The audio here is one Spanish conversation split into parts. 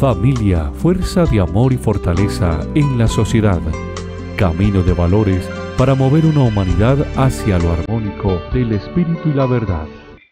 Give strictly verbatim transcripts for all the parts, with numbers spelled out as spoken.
Familia, fuerza de amor y fortaleza en la sociedad. Camino de valores para mover una humanidad hacia lo armónico del espíritu y la verdad.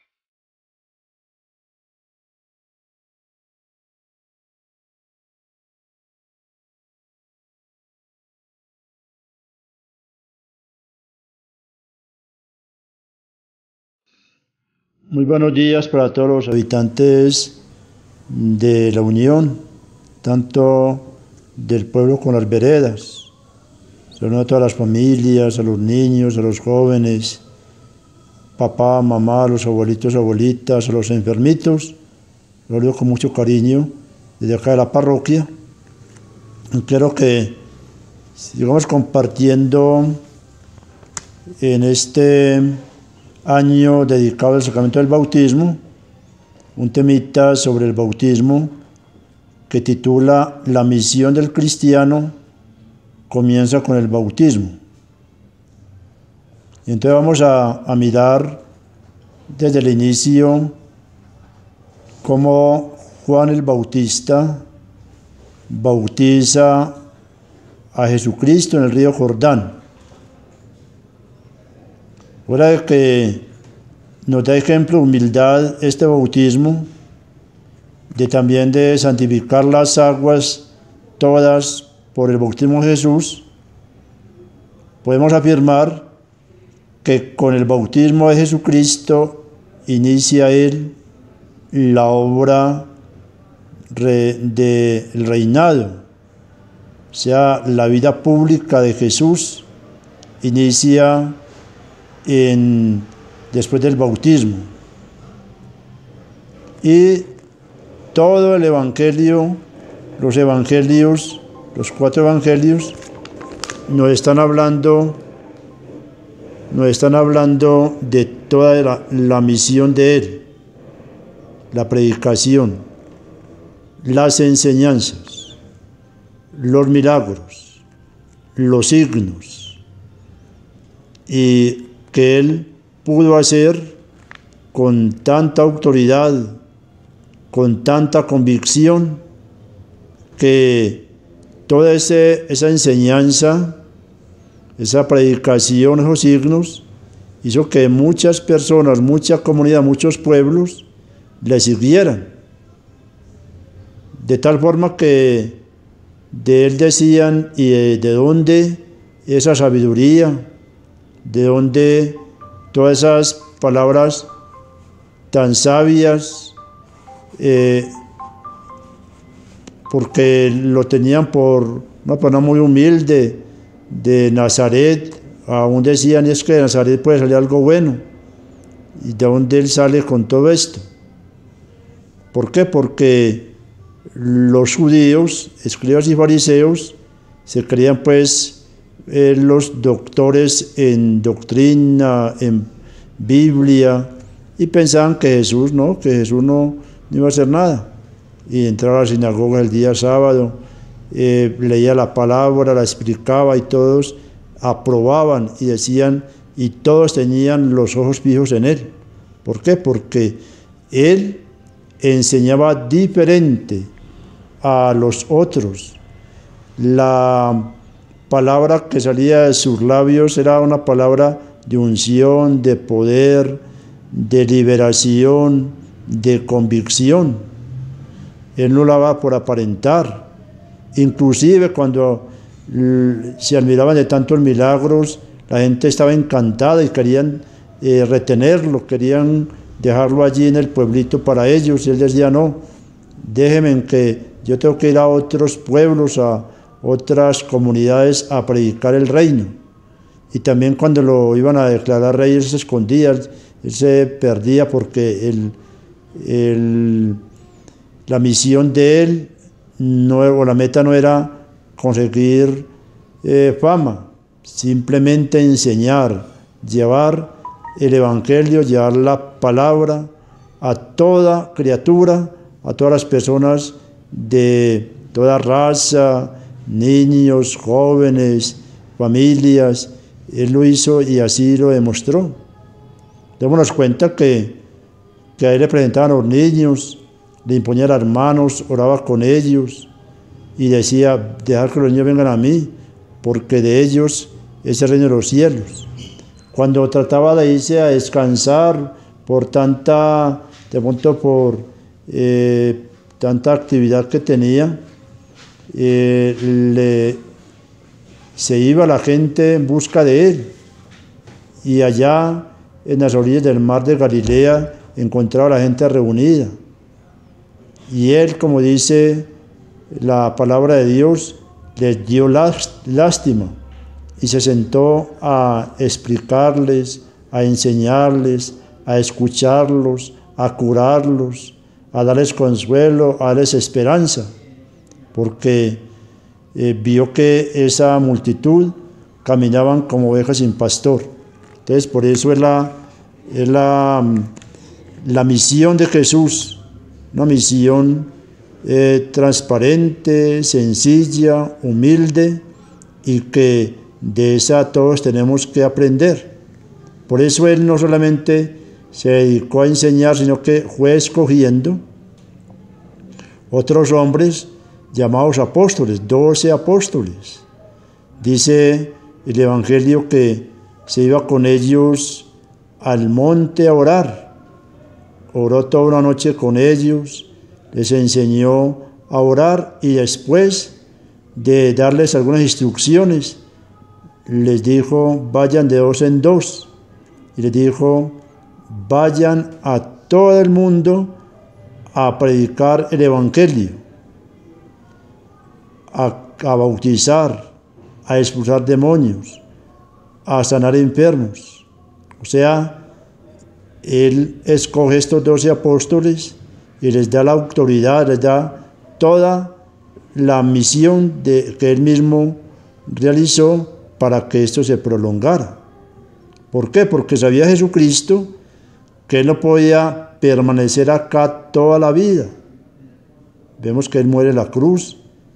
Muy buenos días para todos los habitantes de la Unión, tanto del pueblo como las veredas. Saludos a todas las familias, a los niños, a los jóvenes, papá, mamá, a los abuelitos, abuelitas, a los enfermitos. Los saludo con mucho cariño desde acá de la parroquia. Y quiero que sigamos compartiendo en este año dedicado al sacramento del bautismo, un temita sobre el bautismo que titula La misión del cristiano comienza con el bautismo. Y entonces vamos a, a mirar desde el inicio cómo Juan el Bautista bautiza a Jesucristo en el río Jordán. Ahora de que nos da ejemplo de humildad este bautismo, de también de santificar las aguas todas por el bautismo de Jesús, podemos afirmar que con el bautismo de Jesucristo inicia Él la obra del reinado, o sea, la vida pública de Jesús inicia En, después del bautismo. Y todo el evangelio, los evangelios, los cuatro evangelios, nos están hablando, nos están hablando de toda la, la misión de Él, la predicación, las enseñanzas, los milagros, los signos, y que Él pudo hacer con tanta autoridad, con tanta convicción, que toda ese, esa enseñanza, esa predicación, esos signos, hizo que muchas personas, mucha comunidad, muchos pueblos le siguieran. De tal forma que de Él decían, ¿y de, de dónde esa sabiduría? ¿De dónde todas esas palabras tan sabias? Eh, porque lo tenían por una persona muy humilde de Nazaret. Aún decían, es que de Nazaret puede salir algo bueno. ¿Y de dónde Él sale con todo esto? ¿Por qué? Porque los judíos, escribas y fariseos, se creían pues Eh, los doctores en doctrina, en Biblia, y pensaban que Jesús no, que Jesús no, no iba a hacer nada. Y entraba a la sinagoga el día sábado, eh, leía la palabra, la explicaba, y todos aprobaban y decían, y todos tenían los ojos fijos en Él. ¿Por qué? Porque Él enseñaba diferente a los otros. La palabra que salía de sus labios era una palabra de unción, de poder, de liberación, de convicción. Él no la hablaba por aparentar. Inclusive cuando se admiraban de tantos milagros, la gente estaba encantada y querían eh, retenerlo, querían dejarlo allí en el pueblito para ellos. Y él decía, no, déjenme que yo tengo que ir a otros pueblos, a otras comunidades a predicar el reino. Y también cuando lo iban a declarar rey, él se escondía, él se perdía, porque el, el, la misión de él, no, o la meta no era conseguir eh, fama, simplemente enseñar, llevar el evangelio, llevar la palabra a toda criatura, a todas las personas de toda raza, niños, jóvenes, familias. Él lo hizo y así lo demostró. Démonos cuenta que, que a Él le presentaban a los niños, le imponía las manos, oraba con ellos y decía, dejad que los niños vengan a mí, porque de ellos es el reino de los cielos. Cuando trataba de irse a descansar por tanta, de pronto por eh, tanta actividad que tenía, eh, le, se iba la gente en busca de él, y allá en las orillas del mar de Galilea encontraba a la gente reunida. Y él, como dice la palabra de Dios, les dio lástima y se sentó a explicarles, a enseñarles, a escucharlos, a curarlos, a darles consuelo, a darles esperanza, porque eh, vio que esa multitud caminaban como ovejas sin pastor. Entonces, por eso es la, es la, la misión de Jesús, una misión eh, transparente, sencilla, humilde, y que de esa todos tenemos que aprender. Por eso él no solamente se dedicó a enseñar, sino que fue escogiendo otros hombres llamados apóstoles, doce apóstoles. Dice el Evangelio que se iba con ellos al monte a orar. Oró toda una noche con ellos, les enseñó a orar, y después de darles algunas instrucciones, les dijo, vayan de dos en dos, y les dijo, vayan a todo el mundo a predicar el Evangelio, a, a bautizar, a expulsar demonios, a sanar enfermos. O sea, él escoge estos doce apóstoles y les da la autoridad, les da toda la misión de, que él mismo realizó para que esto se prolongara. ¿Por qué? Porque sabía Jesucristo que él no podía permanecer acá toda la vida. Vemos que él muere en la cruz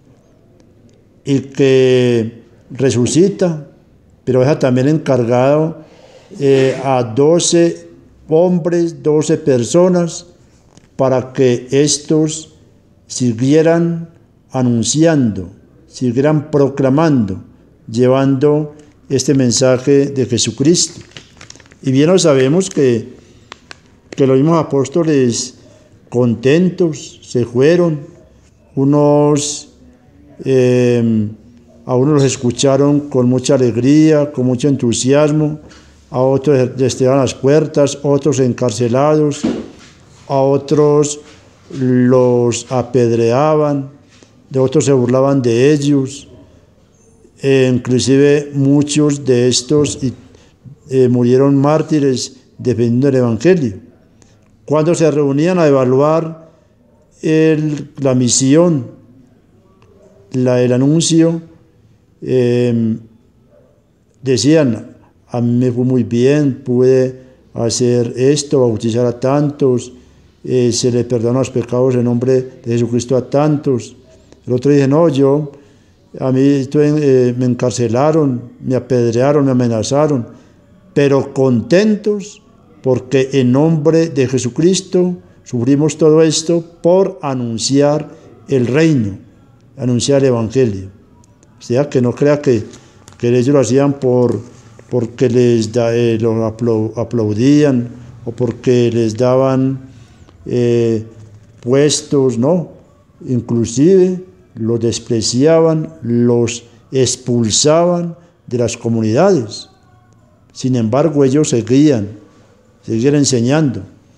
y que resucita, pero deja también encargado eh, a doce hombres, doce personas, para que estos siguieran anunciando, siguieran proclamando, llevando este mensaje de Jesucristo. Y bien lo sabemos que, que los mismos apóstoles contentos se fueron, unos eh, a unos los escucharon con mucha alegría, con mucho entusiasmo, a otros les tiraban las puertas, otros encarcelados, a otros los apedreaban, de otros se burlaban de ellos, e inclusive muchos de estos eh, murieron mártires defendiendo el Evangelio. Cuando se reunían a evaluar el, la misión, la, el anuncio, eh, decían, a mí me fue muy bien, pude hacer esto, bautizar a tantos, eh, se le perdonan los pecados en nombre de Jesucristo a tantos. El otro dice, no, yo, a mí estuve, eh, me encarcelaron, me apedrearon, me amenazaron, pero contentos porque en nombre de Jesucristo sufrimos todo esto por anunciar el reino, anunciar el Evangelio. O sea, que no crea que, que ellos lo hacían por, porque les da, eh, los aplaudían o porque les daban eh, puestos, no. Inclusive los despreciaban, los expulsaban de las comunidades. Sin embargo, ellos seguían, seguían enseñando.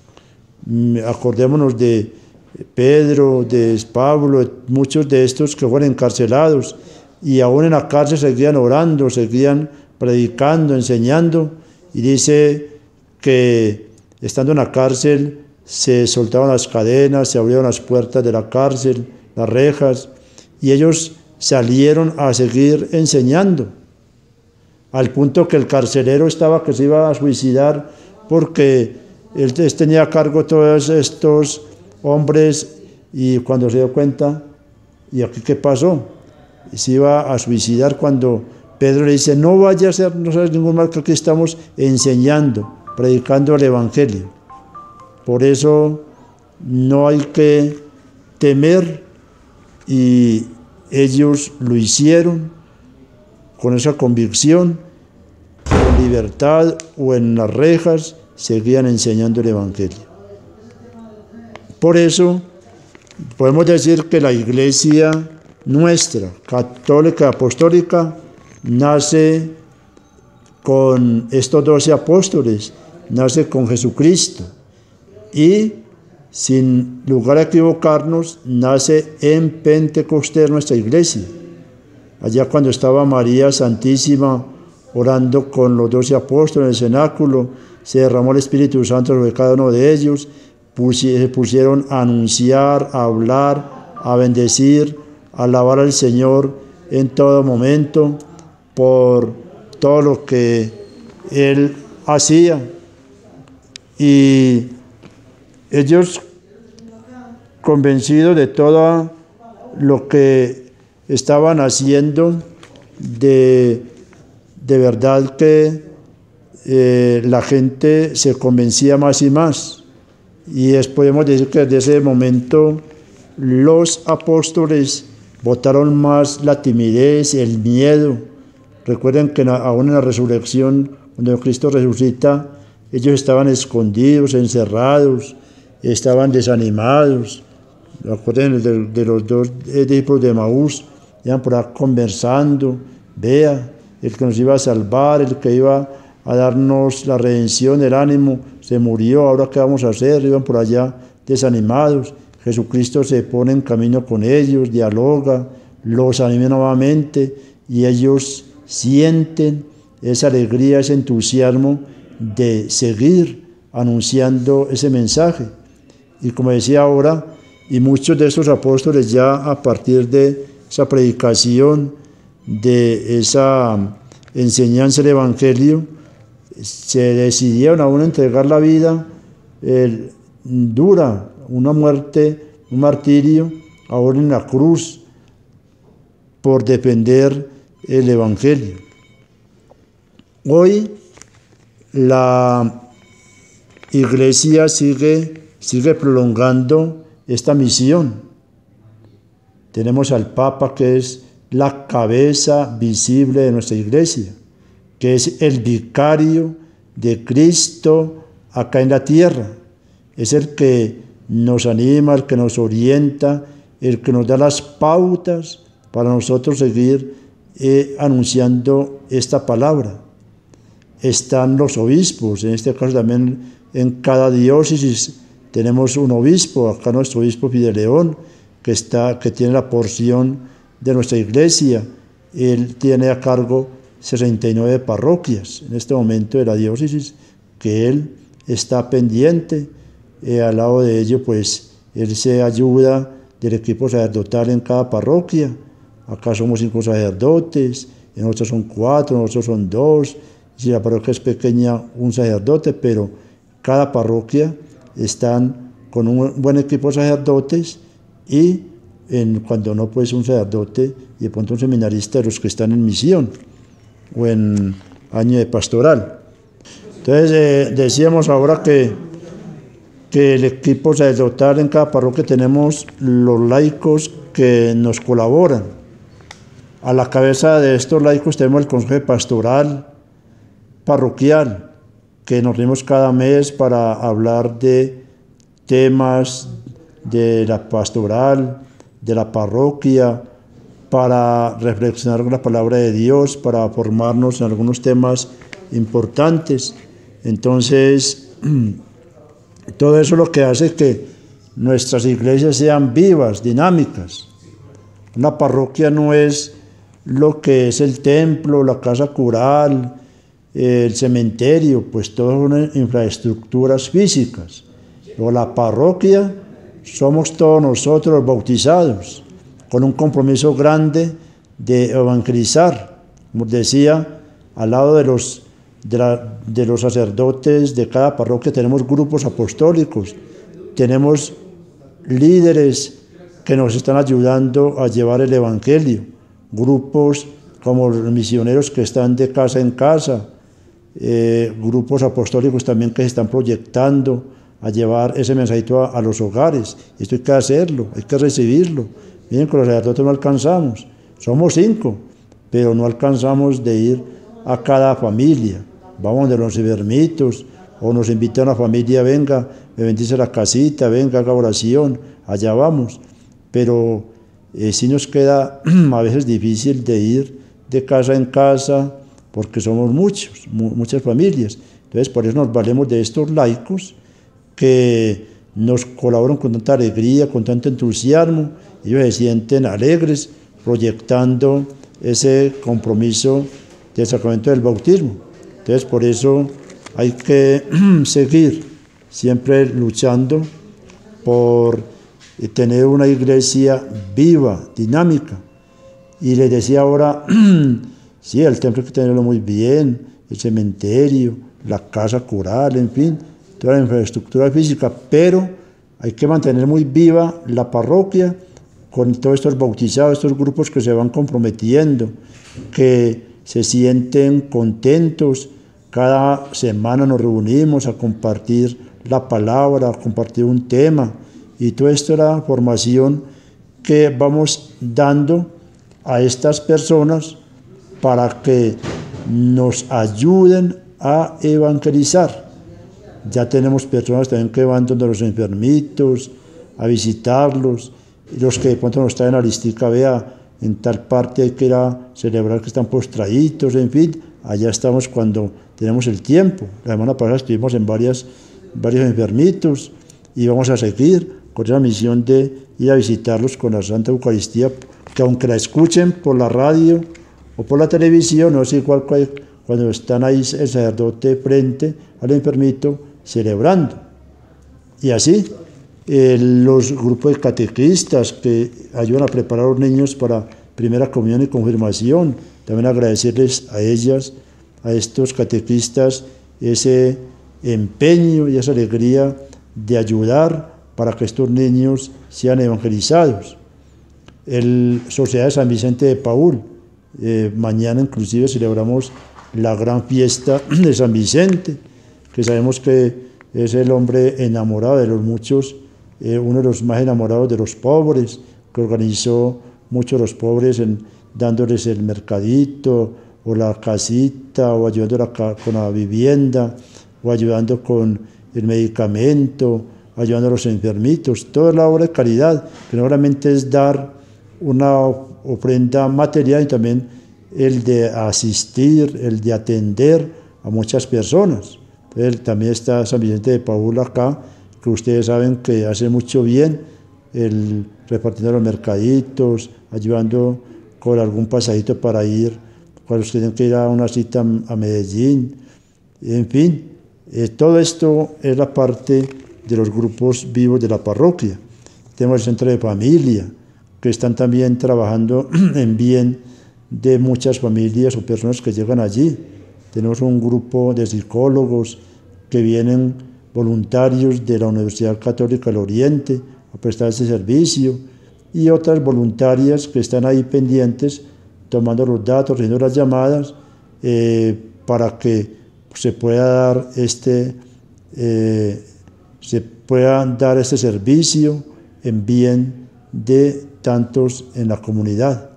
Acordémonos de Pedro, de Pablo, de muchos de estos que fueron encarcelados y aún en la cárcel seguían orando, seguían predicando, enseñando, y dice que estando en la cárcel se soltaban las cadenas, se abrieron las puertas de la cárcel, las rejas, y ellos salieron a seguir enseñando, al punto que el carcelero estaba que se iba a suicidar porque él tenía a cargo todos estos hombres, y cuando se dio cuenta, ¿y aquí qué pasó? Se iba a suicidar cuando Pedro le dice, no vaya a hacer, no sabes ningún mal, que aquí estamos enseñando, predicando el Evangelio. Por eso no hay que temer, y ellos lo hicieron con esa convicción, con libertad o en las rejas, seguían enseñando el Evangelio. Por eso podemos decir que la iglesia nuestra, católica, apostólica, nace con estos doce apóstoles, nace con Jesucristo, y sin lugar a equivocarnos, nace en Pentecostés nuestra iglesia. Allá cuando estaba María Santísima orando con los doce apóstoles en el cenáculo, se derramó el Espíritu Santo sobre cada uno de ellos, se pusieron a anunciar, a hablar, a bendecir, a alabar al Señor en todo momento por todo lo que Él hacía. Y ellos, convencidos de todo lo que estaban haciendo, de, de verdad que eh, la gente se convencía más y más. Y es, podemos decir que desde ese momento los apóstoles botaron más la timidez, el miedo. Recuerden que aún en la resurrección, cuando Cristo resucita, ellos estaban escondidos, encerrados, estaban desanimados. Recuerden de, de los dos discípulos de Emaús, iban por ahí conversando, vea, el que nos iba a salvar, el que iba a darnos la redención, el ánimo, se murió, ahora qué vamos a hacer, iban por allá desanimados. Jesucristo se pone en camino con ellos, dialoga, los anima nuevamente, y ellos sienten esa alegría, ese entusiasmo de seguir anunciando ese mensaje. Y como decía ahora, y muchos de esos apóstoles ya a partir de esa predicación, de esa enseñanza del Evangelio, se decidieron aún entregar la vida eh, dura, una muerte, un martirio, ahora en la cruz, por defender el Evangelio. Hoy la Iglesia sigue, sigue prolongando esta misión. Tenemos al Papa, que es la cabeza visible de nuestra Iglesia, que es el vicario de Cristo acá en la tierra. Es el que nos anima, el que nos orienta, el que nos da las pautas para nosotros seguir eh, anunciando esta palabra. Están los obispos, en este caso también en cada diócesis tenemos un obispo, acá nuestro obispo Fideleón, que, está, que tiene la porción de nuestra iglesia. Él tiene a cargo sesenta y nueve parroquias en este momento de la diócesis, que él está pendiente. Eh, al lado de ello, pues, él se ayuda del equipo sacerdotal en cada parroquia. Acá somos cinco sacerdotes, en otros son cuatro, en otros son dos. Si la parroquia es pequeña, un sacerdote, pero cada parroquia están con un buen equipo de sacerdotes, y en, cuando no, pues un sacerdote y de pronto un seminarista de los que están en misión o en año de pastoral. Entonces eh, decíamos ahora que, que el equipo sacerdotal en cada parroquia tenemos los laicos que nos colaboran. A la cabeza de estos laicos tenemos el consejo pastoral parroquial, que nos reunimos cada mes para hablar de temas de la pastoral, de la parroquia, para reflexionar con la palabra de Dios, para formarnos en algunos temas importantes. Entonces, todo eso es lo que hace que nuestras iglesias sean vivas, dinámicas. Una parroquia no es lo que es el templo, la casa cural, el cementerio, pues todas son infraestructuras físicas. Pero la parroquia somos todos nosotros los bautizados, con un compromiso grande de evangelizar. Como decía, al lado de los, de, la, de los sacerdotes de cada parroquia tenemos grupos apostólicos, tenemos líderes que nos están ayudando a llevar el Evangelio, grupos como los misioneros que están de casa en casa, eh, grupos apostólicos también que se están proyectando a llevar ese mensajito a, a los hogares. Esto hay que hacerlo, hay que recibirlo. Miren, con los sacerdotes no alcanzamos, somos cinco, pero no alcanzamos de ir a cada familia. Vamos de los enfermitos, o nos invita a una familia, venga, me bendice la casita, venga, haga oración, allá vamos. Pero eh, sí nos queda a veces difícil de ir de casa en casa, porque somos muchos, mu muchas familias. Entonces, por eso nos valemos de estos laicos que nos colaboran con tanta alegría, con tanto entusiasmo. Ellos se sienten alegres proyectando ese compromiso del sacramento del bautismo. Entonces, por eso hay que seguir siempre luchando por tener una iglesia viva, dinámica. Y les decía ahora, sí, el templo hay que tenerlo muy bien, el cementerio, la casa cural, en fin, toda la infraestructura física, pero hay que mantener muy viva la parroquia con todos estos bautizados, estos grupos que se van comprometiendo, que se sienten contentos. Cada semana nos reunimos a compartir la palabra, a compartir un tema, y toda esta es la formación que vamos dando a estas personas para que nos ayuden a evangelizar. Ya tenemos personas también que van donde los enfermitos, a visitarlos, y los que de pronto nos traen a la listica, vea, en tal parte hay que ir a celebrar que están postraditos, en fin, allá estamos cuando tenemos el tiempo. La semana pasada estuvimos en varias, varios enfermitos y vamos a seguir con esa misión de ir a visitarlos con la Santa Eucaristía, que aunque la escuchen por la radio o por la televisión, no es igual cuando están ahí el sacerdote frente al enfermito celebrando. Y así, eh, los grupos de catequistas que ayudan a preparar a los niños para primera comunión y confirmación, también agradecerles a ellas, a estos catequistas, ese empeño y esa alegría de ayudar para que estos niños sean evangelizados. El Sociedad de San Vicente de Paúl, eh, mañana inclusive celebramos la gran fiesta de San Vicente, que sabemos que es el hombre enamorado de los muchos, eh, uno de los más enamorados de los pobres, que organizó muchos los pobres en, dándoles el mercadito, o la casita, o ayudando con la vivienda, o ayudando con el medicamento, ayudando a los enfermitos. Toda la obra de caridad, que no solamente es dar una ofrenda material, y también el de asistir, el de atender a muchas personas. Entonces, también está San Vicente de Paúl acá, que ustedes saben que hace mucho bien, el repartiendo los mercaditos, ayudando con algún pasadito para ir, cuando ustedes tienen que ir a una cita a Medellín, en fin, eh, todo esto es la parte de los grupos vivos de la parroquia. Tenemos el centro de familia, que están también trabajando en bien de muchas familias o personas que llegan allí. Tenemos un grupo de psicólogos que vienen voluntarios de la Universidad Católica del Oriente a prestar este servicio, y otras voluntarias que están ahí pendientes, tomando los datos, haciendo las llamadas, eh, para que se pueda dar este, eh, se pueda dar este servicio en bien de tantos en la comunidad.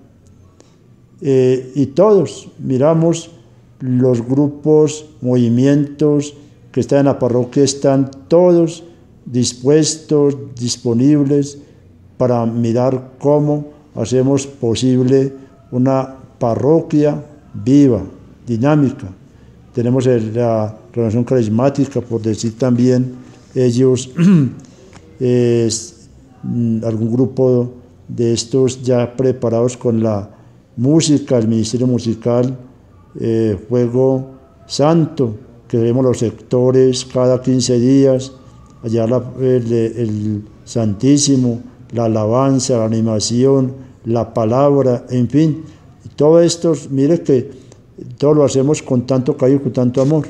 Eh, y todos miramos los grupos, movimientos que están en la parroquia, están todos dispuestos, disponibles para mirar cómo hacemos posible una parroquia viva, dinámica. Tenemos el, la renovación carismática, por decir también, ellos, eh, algún grupo de estos ya preparados con la música, el ministerio musical, eh, Fuego Santo, que vemos los sectores cada quince días, allá la, el, el Santísimo, la alabanza, la animación, la palabra, en fin, todo esto, mire que todo lo hacemos con tanto cariño, con tanto amor.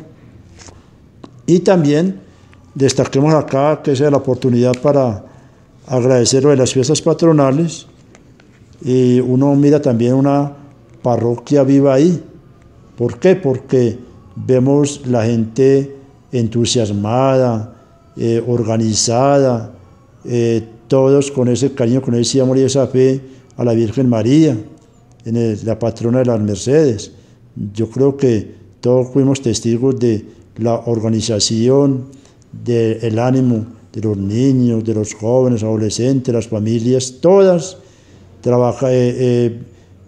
Y también destaquemos acá que esa es la oportunidad para agradecer lo de las fiestas patronales, y uno mira también una parroquia viva ahí. ¿Por qué? Porque vemos la gente entusiasmada, eh, organizada, eh, todos con ese cariño, con ese amor y esa fe a la Virgen María, en el, la patrona de las Mercedes. Yo creo que todos fuimos testigos de la organización, del ánimo de los niños, de los jóvenes, adolescentes, las familias, todas trabaja, eh, eh,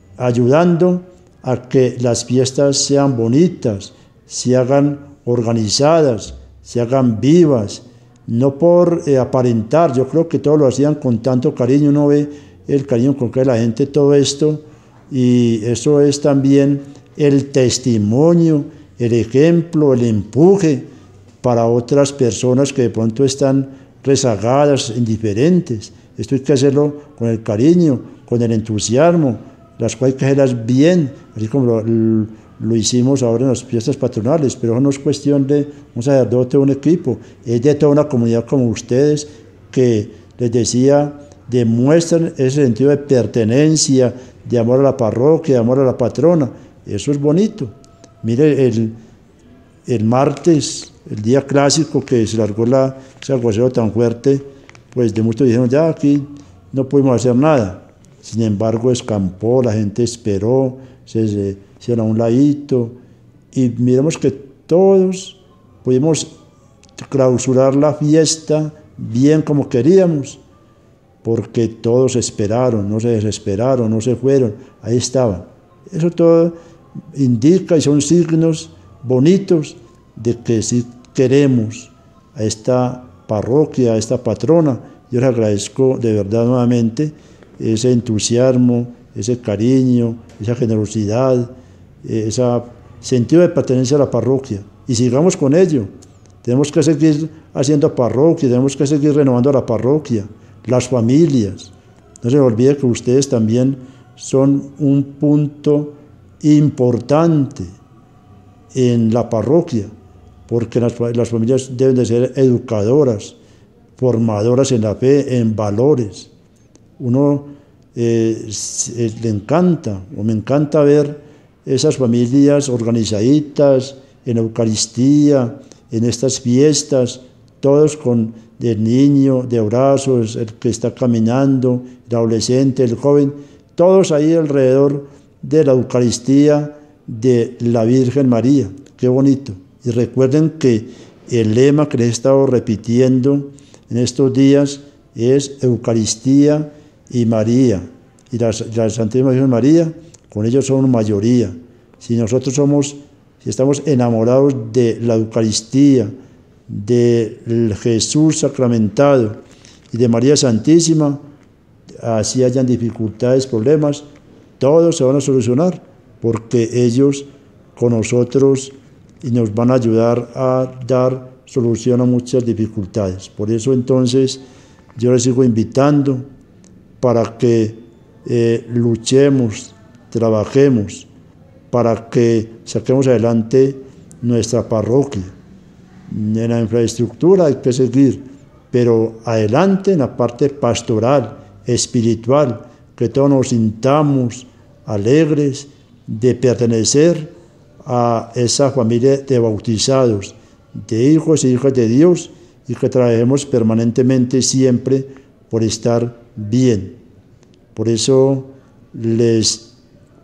ayudando a que las fiestas sean bonitas, se hagan organizadas, se hagan vivas, no por eh, aparentar. Yo creo que todos lo hacían con tanto cariño, uno ve el cariño con que la gente todo esto, y eso es también el testimonio, el ejemplo, el empuje para otras personas que de pronto están rezagadas, indiferentes. Esto hay que hacerlo con el cariño, con el entusiasmo, las cosas hay que hacerlas bien, así como lo, lo hicimos ahora en las fiestas patronales, pero eso no es cuestión de un sacerdote o un equipo, es de toda una comunidad como ustedes que, les decía, demuestran ese sentido de pertenencia, de amor a la parroquia, de amor a la patrona. Eso es bonito. Mire, el, el martes, el día clásico que se largó la, ese aguacero tan fuerte, pues de muchos dijeron, ya aquí no pudimos hacer nada. Sin embargo, escampó, la gente esperó, se, se hicieron a un ladito, y miremos que todos pudimos clausurar la fiesta bien como queríamos, porque todos esperaron, no se desesperaron, no se fueron, ahí estaban. Eso todo indica y son signos bonitos de que sí queremos a esta parroquia, a esta patrona. Yo les agradezco de verdad nuevamente ese entusiasmo, ese cariño, esa generosidad, ese sentido de pertenencia a la parroquia. Y sigamos con ello. Tenemos que seguir haciendo parroquia, tenemos que seguir renovando la parroquia, las familias. No se olvide que ustedes también son un punto importante en la parroquia, porque las, las familias deben de ser educadoras, formadoras en la fe, en valores. Uno eh, le encanta, o me encanta ver esas familias organizaditas en Eucaristía, en estas fiestas, todos con el niño de brazos, el que está caminando, el adolescente, el joven, todos ahí alrededor de la Eucaristía de la Virgen María. Qué bonito. Y recuerden que el lema que les he estado repitiendo en estos días es Eucaristía y María. Y la, la Santísima Virgen María, con ellos somos mayoría. Si nosotros somos, si estamos enamorados de la Eucaristía, de Jesús sacramentado y de María Santísima, así hayan dificultades, problemas, todos se van a solucionar, porque ellos con nosotros y nos van a ayudar a dar solución a muchas dificultades. Por eso entonces yo les sigo invitando para que eh, luchemos, trabajemos, para que saquemos adelante nuestra parroquia. En la infraestructura hay que seguir, pero adelante en la parte pastoral, espiritual, que todos nos sintamos alegres de pertenecer a esa familia de bautizados, de hijos y hijas de Dios, y que trabajemos permanentemente siempre por estar bien. Por eso les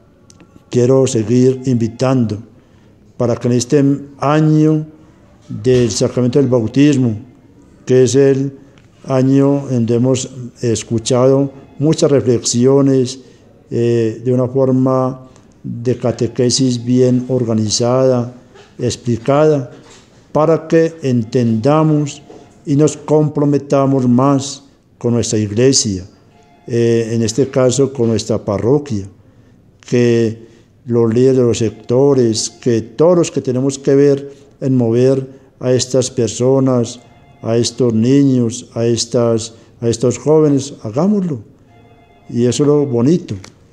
quiero seguir invitando para que en este año del sacramento del bautismo, que es el año en donde hemos escuchado muchas reflexiones eh, de una forma de catequesis bien organizada, explicada, para que entendamos y nos comprometamos más con nuestra iglesia, eh, en este caso con nuestra parroquia, que los líderes de los sectores, que todos los que tenemos que ver en mover a estas personas, a estos niños, a, estas, a estos jóvenes, hagámoslo. Y eso es lo bonito,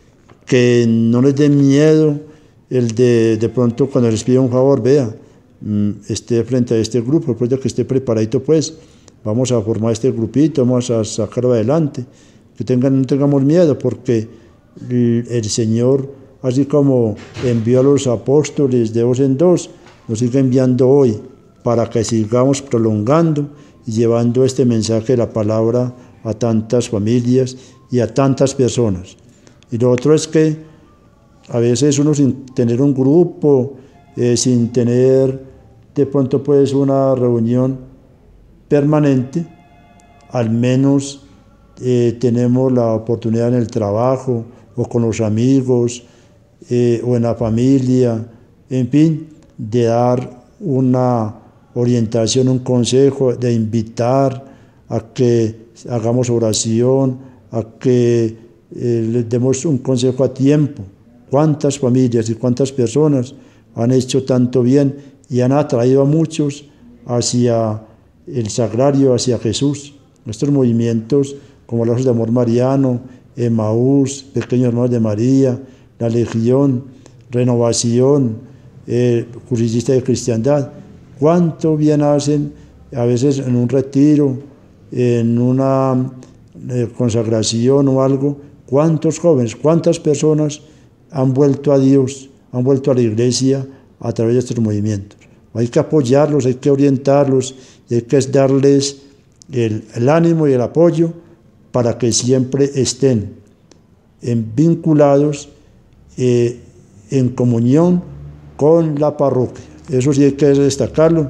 que no les dé miedo el de, de pronto cuando les pida un favor, vea, esté frente a este grupo, después de que esté preparadito, pues, vamos a formar este grupito, vamos a sacarlo adelante, que tengan, no tengamos miedo, porque el, el Señor, así como envió a los apóstoles de dos en dos, nos sigue enviando hoy, para que sigamos prolongando y llevando este mensaje de la palabra a tantas familias y a tantas personas. Y lo otro es que a veces uno sin tener un grupo, eh, sin tener de pronto pues una reunión permanente, al menos eh, tenemos la oportunidad en el trabajo o con los amigos eh, o en la familia, en fin, de dar una orientación, un consejo, de invitar a que hagamos oración, a que eh, les demos un consejo a tiempo. Cuántas familias y cuántas personas han hecho tanto bien y han atraído a muchos hacia el sagrario, hacia Jesús. Nuestros movimientos como los de Amor Mariano, Emaús, Pequeños Hermanos de María, la Legión, Renovación, eh, Cursista de Cristiandad, cuánto bien hacen a veces en un retiro, en una eh, consagración o algo, cuántos jóvenes, cuántas personas han vuelto a Dios, han vuelto a la iglesia a través de estos movimientos. Hay que apoyarlos, hay que orientarlos, y hay que darles el, el ánimo y el apoyo para que siempre estén en, vinculados eh, en comunión con la parroquia. Eso sí hay que destacarlo.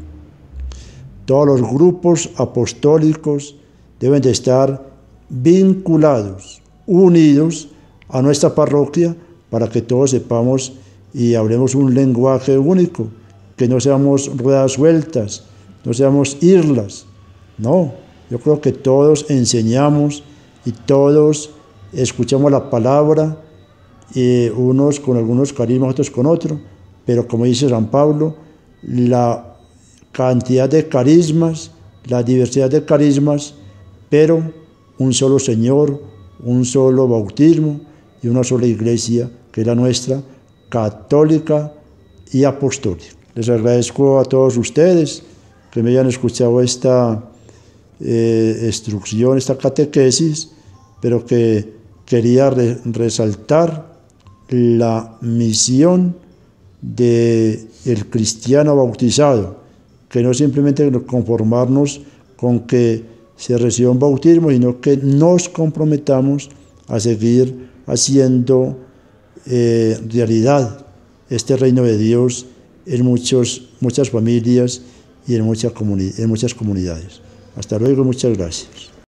Todos los grupos apostólicos deben de estar vinculados, unidos a nuestra parroquia para que todos sepamos y hablemos un lenguaje único, que no seamos ruedas sueltas, no seamos irlas. No, yo creo que todos enseñamos y todos escuchamos la palabra, eh, unos con algunos carismas, otros con otros, pero como dice San Pablo, la cantidad de carismas, la diversidad de carismas, pero un solo Señor, un solo bautismo y una sola iglesia, que es la nuestra, católica y apostólica. Les agradezco a todos ustedes que me hayan escuchado esta eh, instrucción, esta catequesis, pero que quería re resaltar la misión del cristiano bautizado, que no simplemente conformarnos con que se reciba un bautismo, sino que nos comprometamos a seguir haciendo eh, realidad este reino de Dios en muchos, muchas familias y en, mucha comuni en muchas comunidades. Hasta luego, muchas gracias.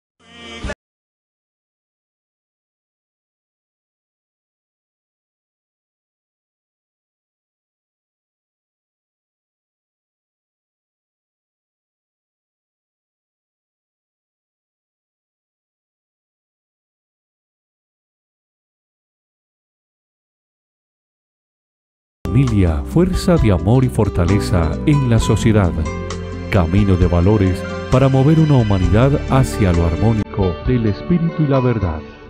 Familia, fuerza de amor y fortaleza en la sociedad. Camino de valores para mover una humanidad hacia lo armónico del espíritu y la verdad.